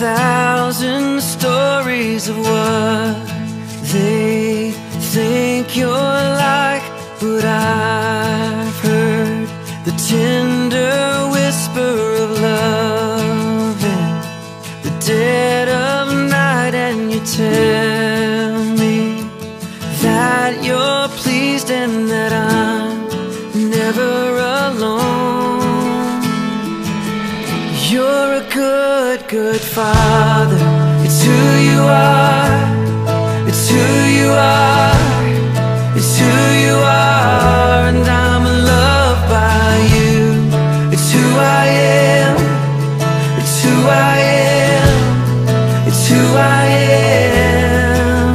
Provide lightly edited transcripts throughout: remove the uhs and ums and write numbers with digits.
thousand stories of what they think you're like, but I've heard the tender whisper of love in the dead of night, and you tell me that you're pleased and that I'm never alone. You're a good, good father. It's who you are. It's who you are. It's who you are, and I'm loved by you. It's who I am. It's who I am. It's who I am.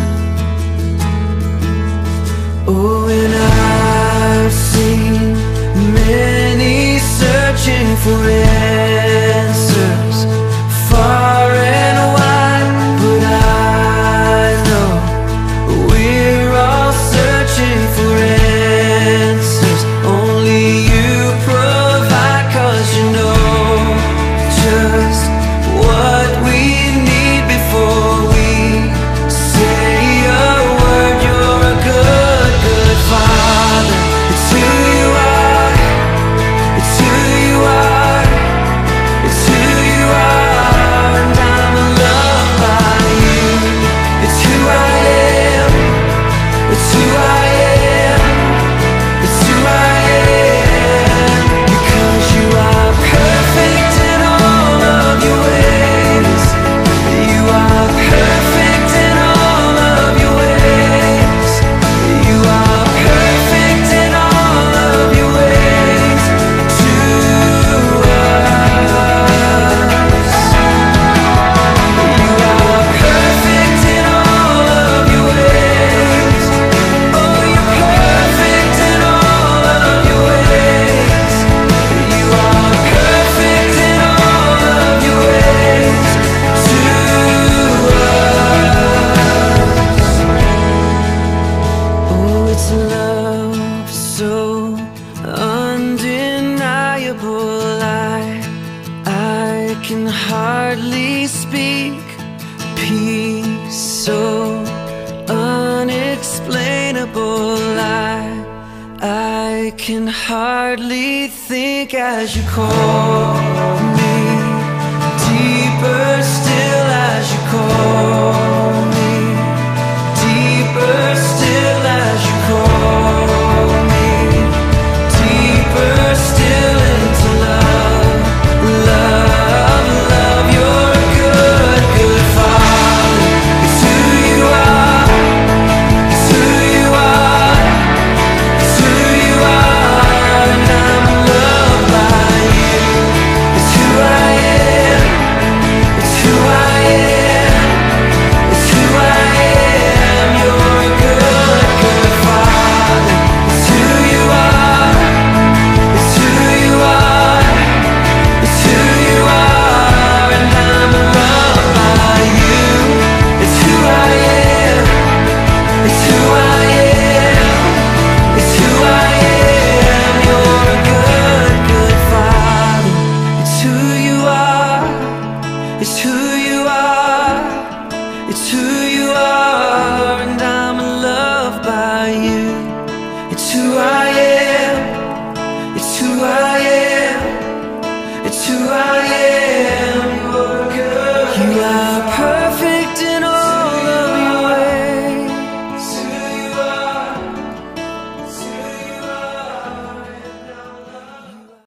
Oh, and I've seen many searching for answers far and wide, but I know we're all searching for answers only you provide, 'cause you know just what we need before we say a word. You're a good, good father. It's who you are. It's who you are. It's who you are, and I'm loved by you. It's who I am. It's who I am. It's who I am. Because you are perfect in all of your ways. You are perfect in all of your ways. You are perfect in all of your ways to us. You are perfect in all of your ways. Oh, you're perfect in all of your ways. You are perfect in all of your ways to us. Oh, it's love so undeniable. I can hardly speak. Peace so unexplainable. I can hardly think as you call me. Deeper still as you call me. Deeper still as you call me. Deeper still into love. Love, love. You're a good, good father. It's who you are. It's who you are. It's who you are, and I'm loved by you. It's who I am. It's who I am. It's who I am. You're a good, good father. It's who you are. It's who you are. It's who you are, and I'm loved by you. It's who I am. It's who I am. It's who I am. You're a good, good father. It's who you are. It's who you are. It's who you are, and I'm loved by you. It's who I